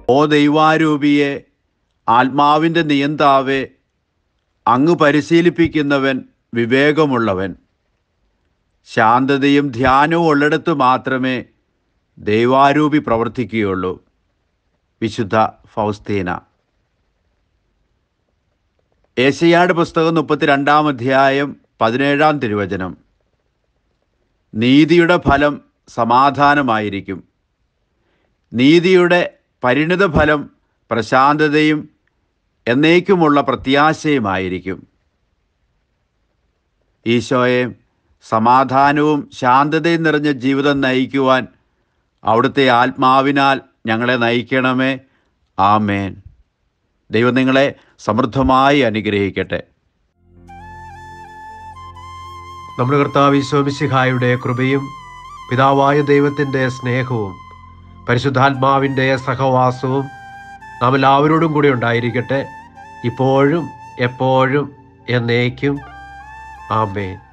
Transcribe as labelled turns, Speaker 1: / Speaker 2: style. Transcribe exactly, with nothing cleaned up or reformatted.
Speaker 1: ഓ ദൈവാരൂപിയെ, ആത്മാവിൻ്റെ നിയന്താവേ, അങ്ങ് പരിശീലിപ്പിക്കുന്നവൻ വിവേകമുള്ളവൻ. ശാന്തതയും ധ്യാനവും ഉള്ളിടത്ത് മാത്രമേ ദൈവാരൂപി പ്രവർത്തിക്കുകയുള്ളൂ. വിശുദ്ധ ഫൗസ്തീന. ഏശയ്യായുടെ പുസ്തകം മുപ്പത്തിരണ്ടാം അധ്യായം പതിനേഴാം തിരുവചനം. നീതിയുടെ ഫലം സമാധാനമായിരിക്കും. നീതിയുടെ പരിണിത ഫലം പ്രശാന്തതയും എന്നേക്കുമുള്ള പ്രത്യാശയുമായിരിക്കും. ഈശോയെ, സമാധാനവും ശാന്തതയും നിറഞ്ഞ ജീവിതം നയിക്കുവാൻ അവിടുത്തെ ആത്മാവിനാൽ ഞങ്ങളെ നയിക്കണമേ. ആമേൻ. ദൈവം നിങ്ങളെ സമൃദ്ധമായി അനുഗ്രഹിക്കട്ടെ. നമ്മുടെ കർത്താവ് ഈശോ മിശിഹായുടെ കൃപയും പിതാവായ ദൈവത്തിൻ്റെ സ്നേഹവും പരിശുദ്ധാത്മാവിൻ്റെ സഹവാസവും നാം എല്ലാവരോടും കൂടി ഉണ്ടായിരിക്കട്ടെ, ഇപ്പോഴും എപ്പോഴും എന്നേക്കും. ആമേൻ.